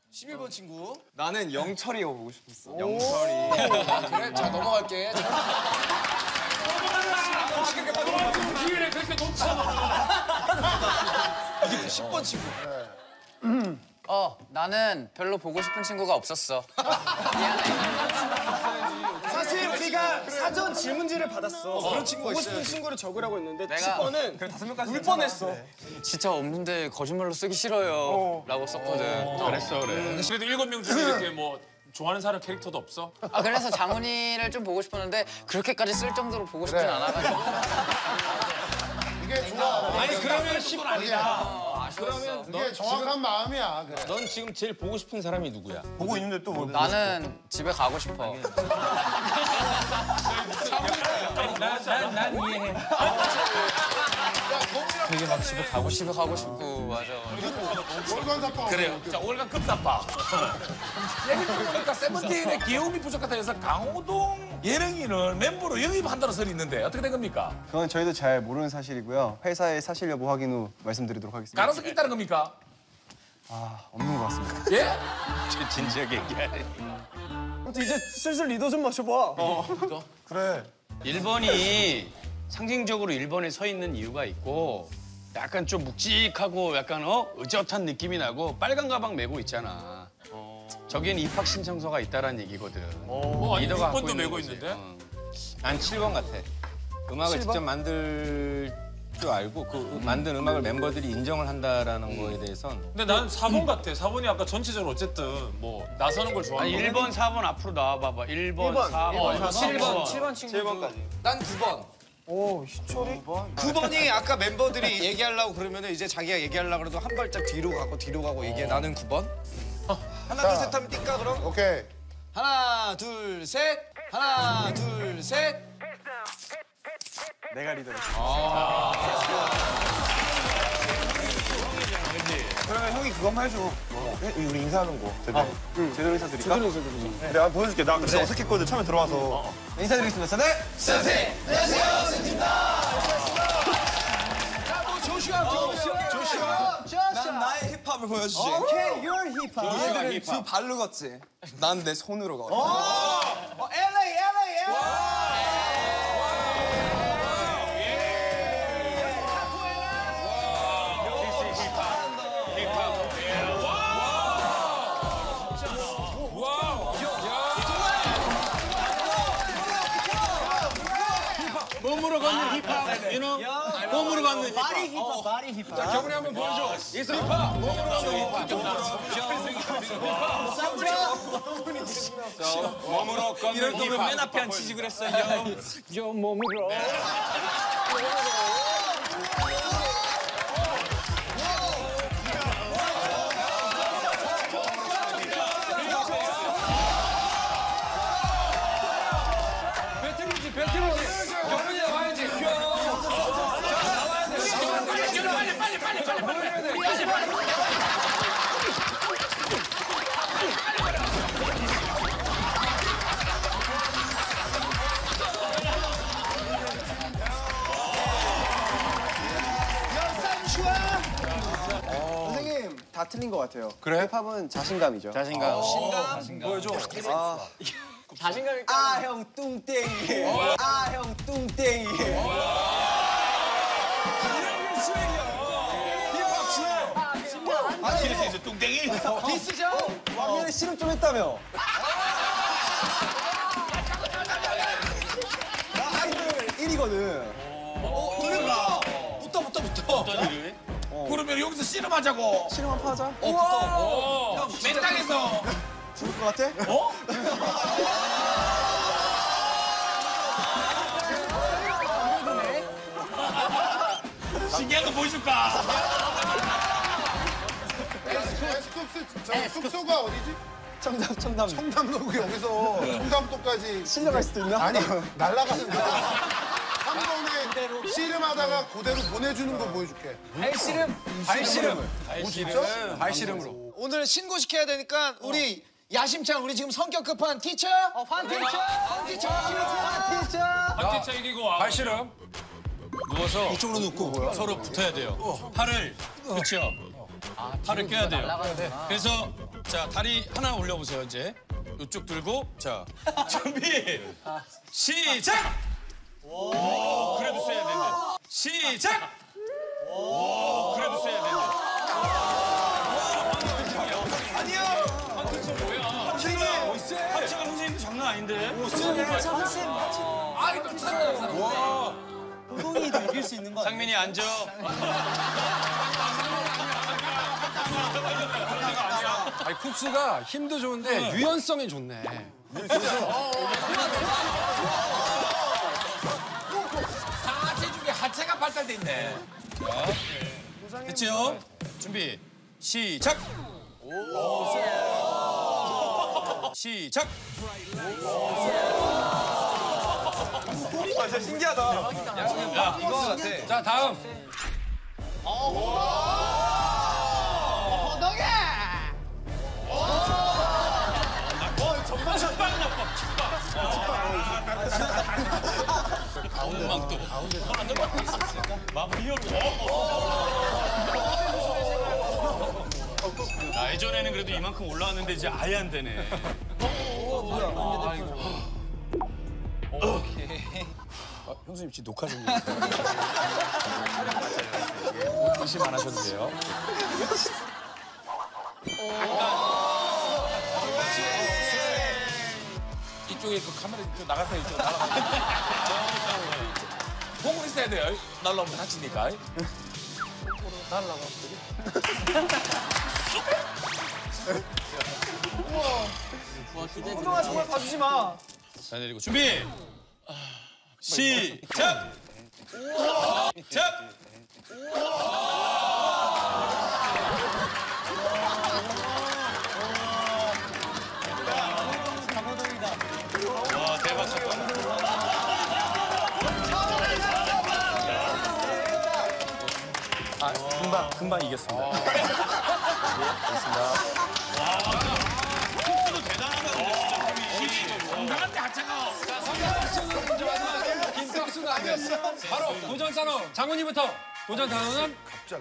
11번 친구. 나는 영철이가 보고 싶었어. 영철이. 그래, 자 넘어갈게. 기회를 그렇게 놓쳐. 이게 10번 친구. 나는 별로 보고 싶은 친구가 없었어. 사실 우리가 사전 질문지를 받았어. 그런 친구가 보고 있어요. 싶은 친구를 적으라고 했는데 내가 10번은 울 뻔했어. 진짜 없는데 거짓말로 쓰기 싫어요. 라고 썼거든. 그랬어 그래. 그래도 7명 중에 이렇게 뭐 좋아하는 사람 캐릭터도 없어? 그래서 장훈이를 좀 보고 싶었는데 그렇게까지 쓸 정도로 보고 싶진 않아가지고. 이게 좋아. 아니 그러면 10번 아니다. 아쉬웠어. 이게 정확한 마음이야. 그래. 넌 지금 제일 보고 싶은 사람이 누구야? 보고 있는데 또 뭐? 나는 집에 가고 싶어. 난 이해해. 되게 막 집에 가고 싶고 맞아. 월간 사파. 그래요. 자, 월간 급사파. 얘기 들어보니까 세븐틴의 귀여움이 부족하다 해서 강호동 예능인을 멤버로 영입한다는 설이 있는데 어떻게 된 겁니까? 그건 저희도 잘 모르는 사실이고요. 회사의 사실 여부 확인 후 말씀드리도록 하겠습니다. 가능성이 있다는 겁니까? 없는 것 같습니다. 예? 진지하게 얘기해. 아무튼 이제 슬슬 리더 좀 마셔봐. 그래. 1번이 상징적으로 1번에 서 있는 이유가 있고 약간 좀 묵직하고 약간 의젓한 느낌이 나고 빨간 가방 메고 있잖아. 저기엔 입학 신청서가 있다라는 얘기거든. 리더가 갖고 6번도 메고 거지. 있는데? 난 7번 같아. 음악을 직접 만들 줄 알고 그 만든 음악을 멤버들이 인정을 한다라는 거에 대해선 근데 난 4번 같아. 4번이 아까 전체적으로 어쨌든 뭐 나서는 걸 좋아하는 아니 1번, 4번 앞으로 나와봐봐. 1번, 1번, 4번, 7번 친구. 7번까지. 난 9번. 오, 희철이? 9번이 아까 멤버들이 얘기하려고 그러면 이제 자기가 얘기하려고 그래도 한 발짝 뒤로 가고 얘기해. 나는 9번. 하나 둘 셋 하면 뛸까 그럼? 오케이. 하나 둘 셋. 하나 둘 셋. 내가 리더다. 그러면 형이 그것만 해줘. 우리 인사하는 거. 제대로 인사드릴까? 제대로 인사드리자. 내가 한번 보여줄게. 나 진짜 어색했거든. 처음에 들어와서. 인사드리겠습니다. 네. 난 나의 힙합을 보여주지. 오케이, you're 힙합. 얘들은 두 발로 걷지. 난 내 손으로 걸어. LA. 몸으로 걷는 힙합. 유노? 몸으로 걷는 힙합. 말이 힙합. 경훈이 한번 보여줘. 힙합. 몸으로 걷는 이럴 거면 맨 앞에 앉히지 그랬어요. 요 몸으로. 배틀이지. 경훈이 나와야지. 선생님, 다 틀린 것 같아요. 그래? 힙합은 자신감이죠. 자신감. 보여줘. 자신감이 아, 형 뚱땡이. 아, 형 뚱땡이. 디스이즈 뚱땡이. 디스죠? 왕년에 씨름 좀 했다며. 나 아이돌 1위거든. 붙어. 그러면 여기서 씨름하자고. 씨름 한판 하자. 맨 땅에서. 죽을 것 같아? 어? 신기한 거 보여줄까? 숙소가 어디지? 청담. 청담도 여기서 청담도까지 실려갈 수도 있나? 아니 날아가는 거야. 한 번에 씨름하다가 그대로 보내주는 거 보여줄게. 발씨름으로. 오늘 신고시켜야 되니까 우리 야심찬 우리 지금 성격 급한 티처. 티처. 한티차 이기고 와. 발씨름. 누워서 이쪽으로 눕고 서로 붙어야 돼요. 팔을 그렇죠. 팔을 껴야 돼요. 그래서 자 다리 하나 올려보세요 이제. 이쪽 들고 자 준비 시작. 오 그래도 써야 된대. 시작. 오 그래도 써야 된대. 합체가 선생님도 장난 아닌데? 아이 또 찾아요. 호동이도 이길 수 있는 거 아니야? 상민이 앉아. 아니 쿱스가 힘도 좋은데 유연성이 좋네. 상하체 중에 하체가 발달돼 있네. 됐죠? 준비 시작. 시작. 진짜 신기하다. 야, 이거 같아. 자 다음. 가운데만 또. 마블리오로. 아, 예전에는 그래도 이만큼 올라왔는데 이제 아예 안 되네. 형수님 지금 녹화 중이에요. 의심 안 하셔도 돼요. 이쪽에 그 카메라 이쪽 나가서 이쪽 날아가. 공을 있어야 돼요. 날라오면 다치니까. 호동아 정말 봐주지 마. 자, 내리고 준비. 시작. 작. 와, 대박 사건. 금방 이겼습니다. 흡수도 대단하다 근데 진짜 힘이. 건강한데 하체가. 김석수가 아니었어. 바로 도전 단어 장훈이부터. 도전 단어는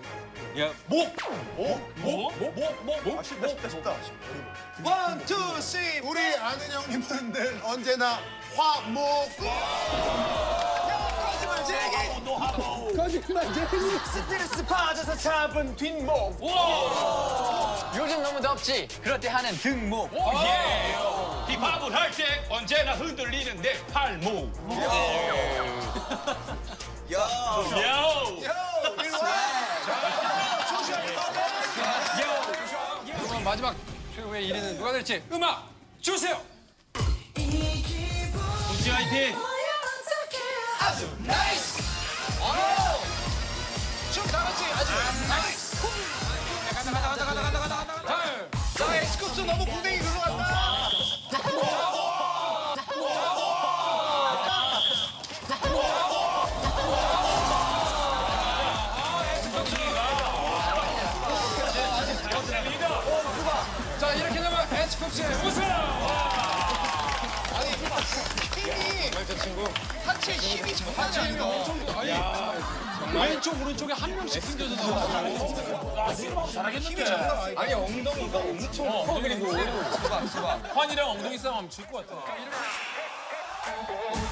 쉽다. 원, 투, 쓰리. 우리 아는 형님은 늘 언제나 화목. 스트레스 받아서 잡은 뒷목. 요즘 너무 덥지? 그럴 때 하는 등목. 예. 힙합을 할 때 언제나 흔들리는 내 팔목. 그러면 마지막 최후의 1위는 누가 될지 음악 주세요. 우지 화이팅. 춤다 같이 아주 나이스. 자, 엑스쿱스 너무 궁뎅이 그거 같다. 자 이렇게 되면 에스쿱스의 우승. 아니, 힘이 하체 힘이 장난이 아니다. 왼쪽 오른쪽에 한 명씩 숨겨져 나와. 잘하겠는데. 아니, 엉덩이가 엄청 커. 그리고 환이랑 엉덩이 싸움 하면 질 것 같아.